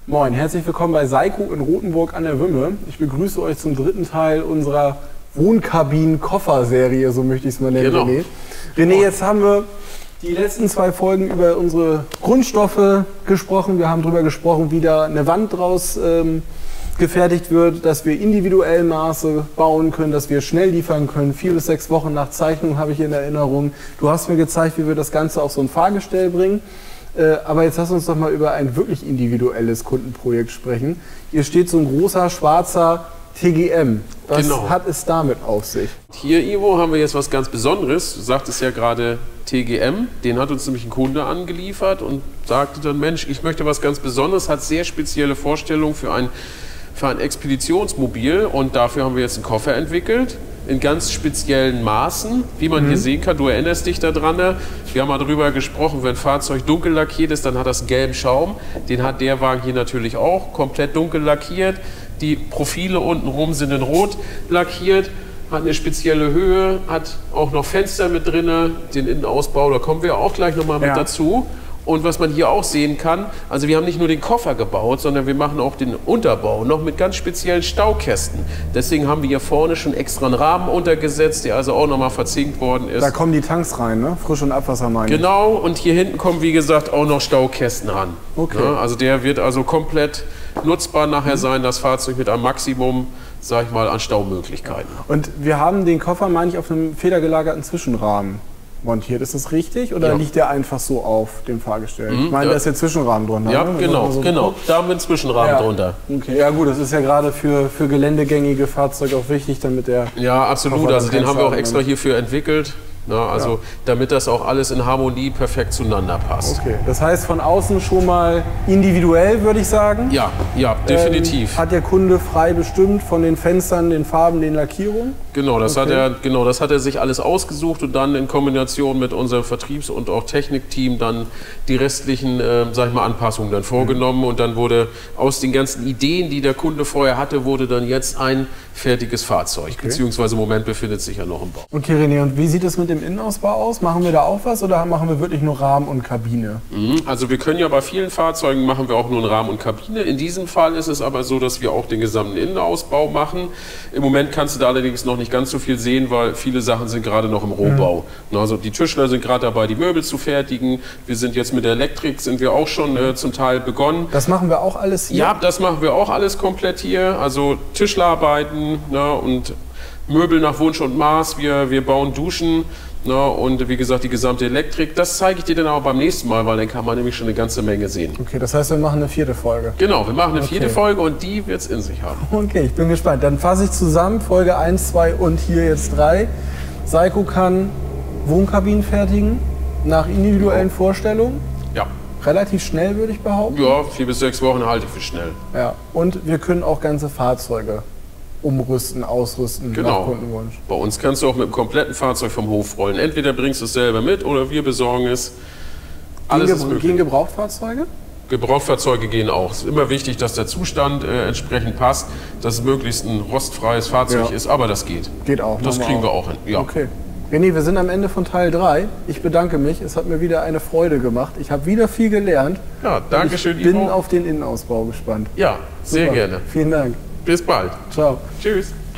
Moin, herzlich willkommen bei Seiko in Rothenburg an der Wümme. Ich begrüße euch zum dritten Teil unserer Wohnkabinen-Koffer-Serie, so möchte ich es mal nennen, genau. René, jetzt haben wir die letzten 2 Folgen über unsere Grundstoffe gesprochen. Wir haben darüber gesprochen, wie da eine Wand draus gefertigt wird, dass wir individuell Maße bauen können, dass wir schnell liefern können. 4 bis 6 Wochen nach Zeichnung habe ich in Erinnerung. Du hast mir gezeigt, wie wir das Ganze auf so ein Fahrgestell bringen. Aber jetzt lass uns doch mal über ein wirklich individuelles Kundenprojekt sprechen. Hier steht so ein großer schwarzer TGM. Was hat es damit auf sich? Hier, Ivo, haben wir jetzt was ganz Besonderes. Du sagtest ja gerade TGM. Den hat uns nämlich ein Kunde angeliefert und sagte dann, Mensch, ich möchte was ganz Besonderes, hat sehr spezielle Vorstellungen für ein Expeditionsmobil. Und dafür haben wir jetzt einen Koffer entwickelt. In ganz speziellen Maßen, wie man hier sehen kann. Du erinnerst dich daran, wir haben mal darüber gesprochen, wenn ein Fahrzeug dunkel lackiert ist, dann hat das einen gelben Schaum. Den hat der Wagen hier natürlich auch, komplett dunkel lackiert. Die Profile untenrum sind in rot lackiert, hat eine spezielle Höhe, hat auch noch Fenster mit drin, den Innenausbau, da kommen wir auch gleich nochmal mit dazu. Und was man hier auch sehen kann, also wir haben nicht nur den Koffer gebaut, sondern wir machen auch den Unterbau, noch mit ganz speziellen Staukästen. Deswegen haben wir hier vorne schon extra einen Rahmen untergesetzt, der also auch nochmal verzinkt worden ist. Da kommen die Tanks rein, ne? Frisch- und Abwasser meine ich. Genau, und hier hinten kommen, wie gesagt, auch noch Staukästen ran. Okay. Ja, also der wird also komplett nutzbar nachher sein, das Fahrzeug mit einem Maximum, sag ich mal, an Staumöglichkeiten. Und wir haben den Koffer, meine ich, auf einem federgelagerten Zwischenrahmen montiert. Ist das richtig oder liegt der einfach so auf dem Fahrgestell? Ich meine, da ist der Zwischenrahmen drunter. Ja, ne? genau. Da haben wir einen Zwischenrahmen drunter. Okay, ja gut, das ist ja gerade für geländegängige Fahrzeuge auch wichtig, damit der... Ja, absolut. Also den haben wir auch extra hierfür entwickelt. Na, also damit das auch alles in Harmonie perfekt zueinander passt. Okay, das heißt von außen schon mal individuell, würde ich sagen? Ja, definitiv. Hat der Kunde frei bestimmt von den Fenstern, den Farben, den Lackierungen? Genau, das hat er sich alles ausgesucht und dann in Kombination mit unserem Vertriebs- und auch Technikteam dann die restlichen, sag ich mal, Anpassungen dann vorgenommen und dann wurde aus den ganzen Ideen, die der Kunde vorher hatte, wurde dann jetzt ein fertiges Fahrzeug, beziehungsweise im Moment befindet sich ja noch im Bau. Okay, René, und wie sieht es mit dem Innenausbau aus? Machen wir da auch was oder machen wir wirklich nur Rahmen und Kabine? Also wir können ja bei vielen Fahrzeugen machen wir auch nur einen Rahmen und Kabine. In diesem Fall ist es aber so, dass wir auch den gesamten Innenausbau machen. Im Moment kannst du da allerdings noch nicht ganz so viel sehen, weil viele Sachen sind gerade noch im Rohbau. Also die Tischler sind gerade dabei, die Möbel zu fertigen. Wir sind jetzt mit der Elektrik, sind wir auch schon zum Teil begonnen. Das machen wir auch alles hier? Ja, das machen wir auch alles komplett hier. Also Tischlerarbeiten und Möbel nach Wunsch und Maß. Wir bauen Duschen. Und wie gesagt, die gesamte Elektrik, das zeige ich dir dann auch beim nächsten Mal, weil dann kann man nämlich schon eine ganze Menge sehen. Okay, das heißt, wir machen eine 4. Folge. Genau, wir machen eine 4. Folge und die wird es in sich haben. Okay, ich bin gespannt. Dann fasse ich zusammen, Folge 1, 2 und hier jetzt 3. Seiko kann Wohnkabinen fertigen, nach individuellen Vorstellungen. Ja. Relativ schnell, würde ich behaupten. Ja, 4 bis 6 Wochen halte ich für schnell. Ja, und wir können auch ganze Fahrzeuge umrüsten, ausrüsten, nach Kundenwunsch. Bei uns kannst du auch mit einem kompletten Fahrzeug vom Hof rollen. Entweder bringst du es selber mit oder wir besorgen es. Alles ist möglich. Gehen Gebrauchtfahrzeuge? Gebrauchtfahrzeuge gehen auch. Es ist immer wichtig, dass der Zustand entsprechend passt, dass es möglichst ein rostfreies Fahrzeug ist, aber das geht. Geht auch. Das kriegen wir auch hin. Ja. Okay. René, wir sind am Ende von Teil 3. Ich bedanke mich. Es hat mir wieder eine Freude gemacht. Ich habe wieder viel gelernt. Ja, danke schön, Ivo. Ich bin auf den Innenausbau gespannt. Ja, sehr gerne. Vielen Dank. Bis bald. Ciao. Tschüss.